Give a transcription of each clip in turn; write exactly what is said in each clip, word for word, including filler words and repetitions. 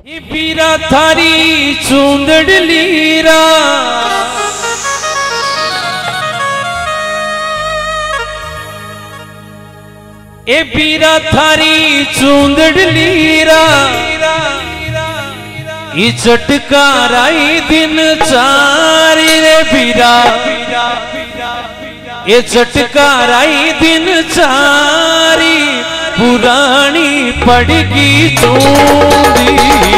बीरा थारी चूंदड़ लीरा ए बीरा थारी चूंदड़ लीरा ई चटकाराई दिन चारी रे बीरा ए चटकाराई दिन चारी पुरानी पड़गी चूंदी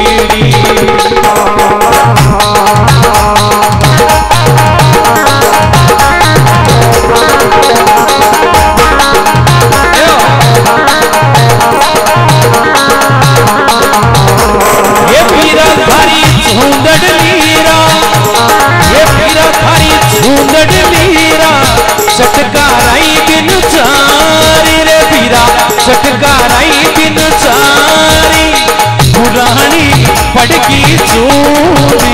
ये पीरा थारी झूंदड़ लीरा ये पीरा थारी झूंदड़ लीरा चटकाराई दिन चारी रे पीरा चटकाराई दिन चारी पुरानी पड़गी चूंदी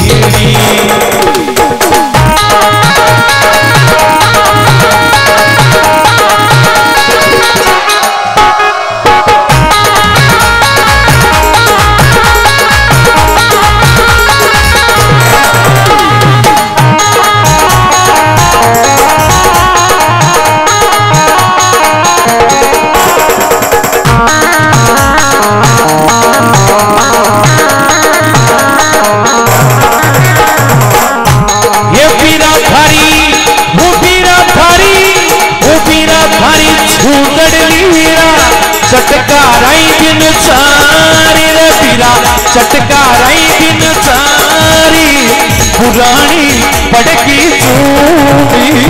चटकाराई दिन चारी रे पीरा चटकाराई दिन चारी पुरानी पड़गी चूंदी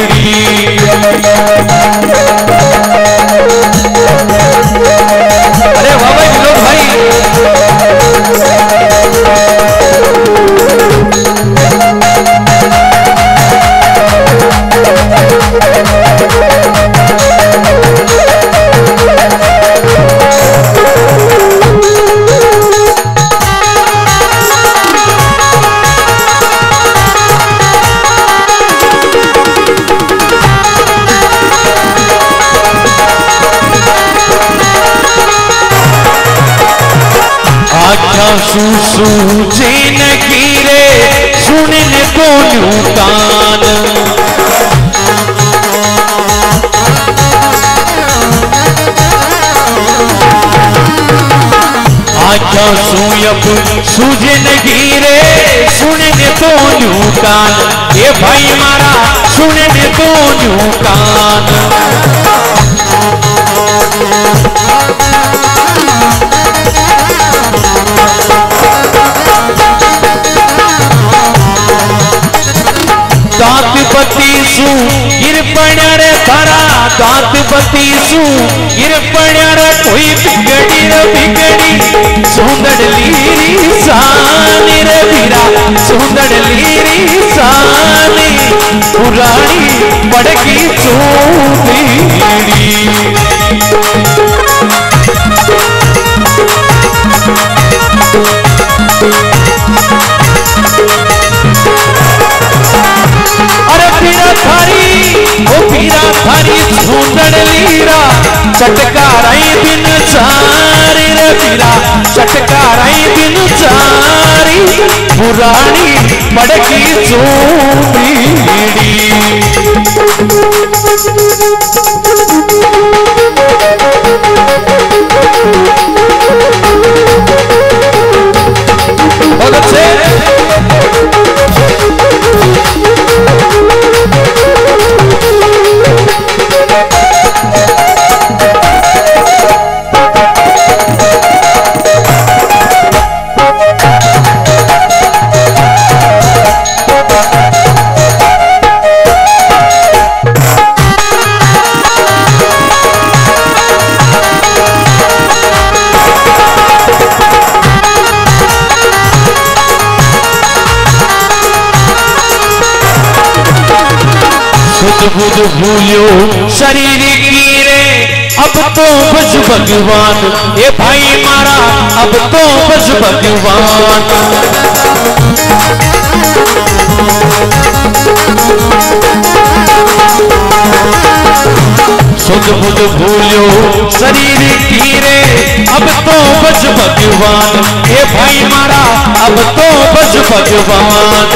अरे वाह भाई विनोद भाई सूजे नगीरे सुनने को न्यूकान आख्या सूयब सूजे नगीरे सुनने को न्यूकान ये भाई मारा सुनने को न्यूकान दांत बत्तीसू गिर पड़र धरा दांत बत्तीसू गिर पड़र कोई बिगड़ी रे बिगड़ी सुंदर लीरी सानी रे बीरा सुंदर लीरी सानी पुरानी पड़गी चूंदी अरे पीरा थारी ओ पीरा थारी झूंदड़ लीरा चटकाराई दिन चारी रे पीरा चटकाराई दिन चारी पुरानी पड़गी चूंदी बहुत अच्छे बुध भूलो शरीर की रे अब तो बस भगवान ये भाई मारा अब तो बस भगवान सुध बुध भूलो शरीर की रे अब तो बस भगवान, ये भाई मारा अब तो बस भगवान।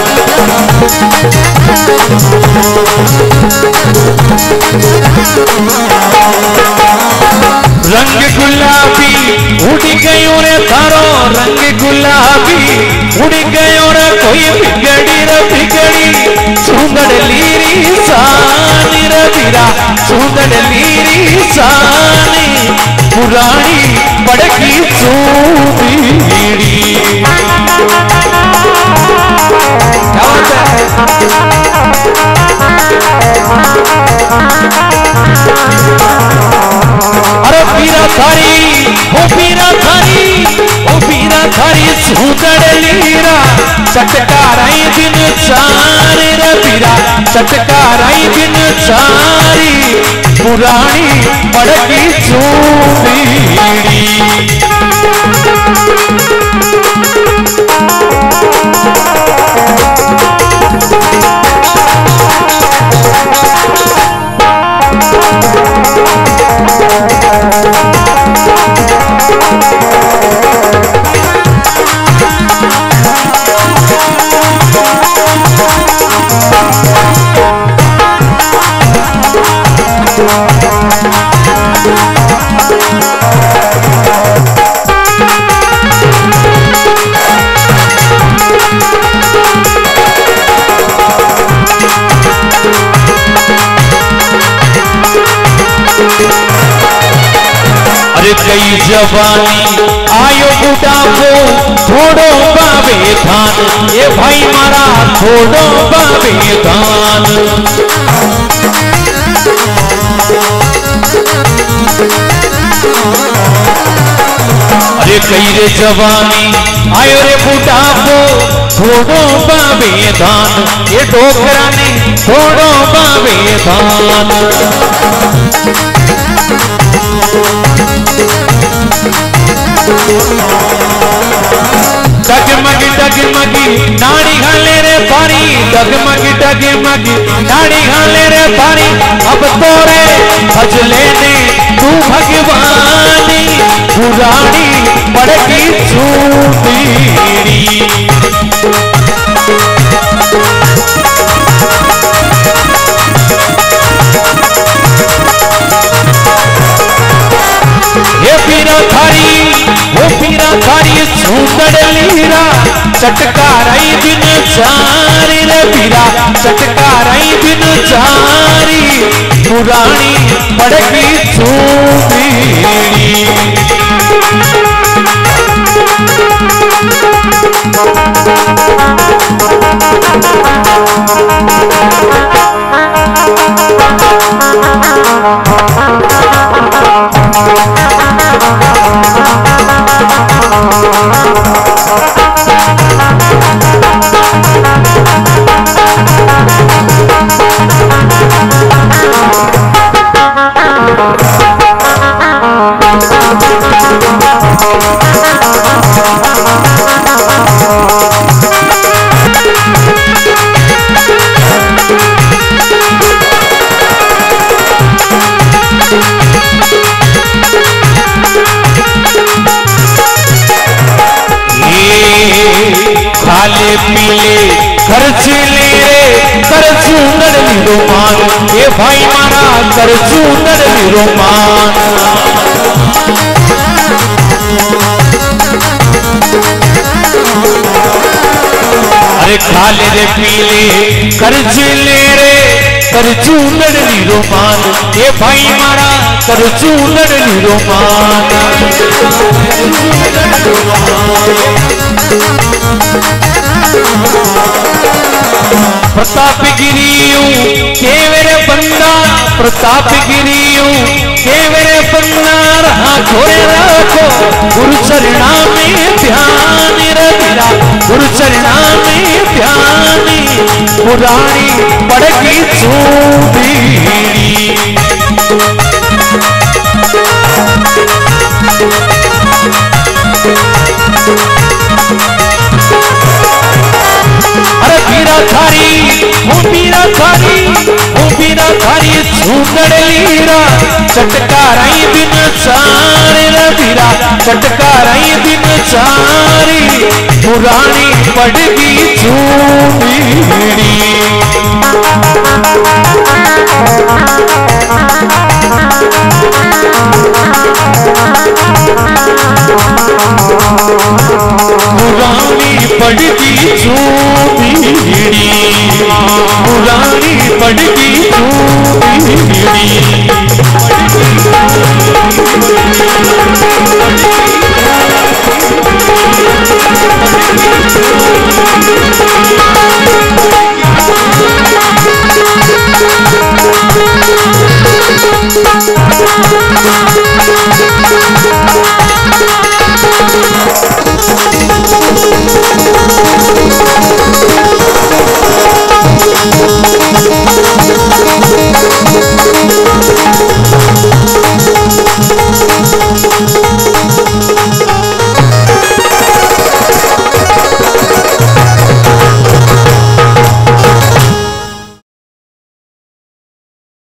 रंग गुलाबी उड़ गयो रे थारो, रंग गुलाबी उड़ गयो रे, कोई बिगड़ी रे बिगड़ी सुंदर लीरी सानी रे बीरा, सुंदर लीरी सानी पुरानी पड़की चूबीड़ी। क्या बात है? अरे पीरा थारी ओ पीरा थारी ओ पीरा थारी सुंदर लीरा, चटकाराई दिन चारी रे पीरा, चटकाराई दिन चारी पुरानी पड़की चूबीड़ी। अरे कई जवानी आयो बुढ़ापो थोड़ो बाबे धान, ये भाई मारा थोड़ो बाबे धान। अरे कई रे जवानी आयो रे बुढ़ापो थोड़ो बाबे धान, ये डोकरा ने थोड़ो बाबे धान। डगमगी डगमगी नाड़ी घाले रे पारी, डगमगी डगमगी नाड़ी घाले रे पारी, अब तोरे भजले ने तू भगवानी पुरानी पड़की चूबीड़ी। ये पीरा थारी वो पीरा थारी सुंदर लीरा, चटकाराई दिन चारी रे पीरा, चटकाराई दिन चारी पुरानी पड़की चूबीड़ी। खाले पीले खर्चीले रे करचूनर निरोमान, ये भाई मारा करचूनर निरोमान। अरे खाले रे पीले खर्चीले रे करचूनर निरोमान, ये भाई मारा करचूनर निरोमान। प्रताप गिरियू केवरे बंदा, प्रताप गिरियू केवरे बंदा, रहा खोरे रखो गुरु चरणा में ध्यान रे मेरा, गुरु चरणा में ध्यान पुरानी पड़की चूबीड़ी। अरे पीरा थारी वो पीरा थारी वो पीरा थारी सुंदर लीरा, चटकाराई दिन चार रे पीरा, फटकाराई दिन चारी पुरानी पड़गी चूड़ी पुरानी पड़गी चूड़ी पुरानी पड़गी चूड़ी